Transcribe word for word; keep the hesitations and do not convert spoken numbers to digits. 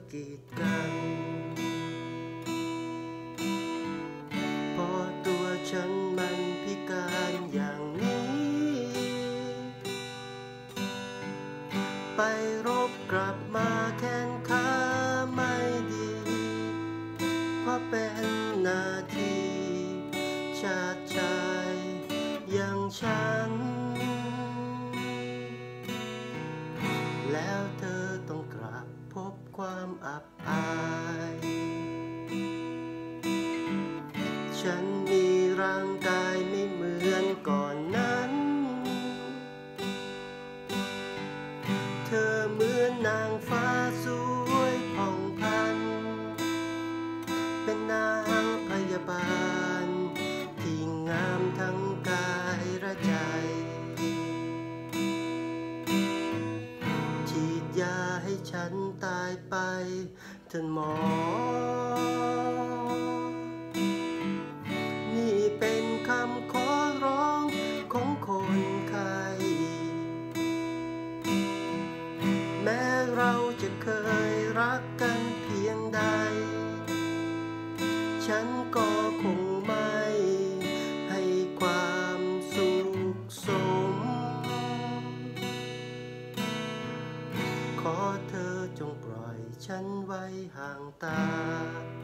กีดกันเพราะตัวฉันมันพิการอย่างนี้ไปรบกลับมาแขนขาไม่ดีเพราะเป็นหน้าที่ชาติชายอย่างฉันแล้วเธอต้องกลับพบความอับอายฉันมีร่างกายไม่เหมือนก่อนนั้นเธอเหมือนนางฟ้าสวยผ่องพันเป็นนางพยาบาลที่งามทั้งกายและใจฉีดยาให้ฉันตายไปเถิดหมอนี่เป็นคำขอร้องของคนไข้แม้เราจะเคยรักกันเพียงใดฉันก็คงไม่ให้ความสุขสมขอเธอจงปล่อยฉันไว้ห่างตา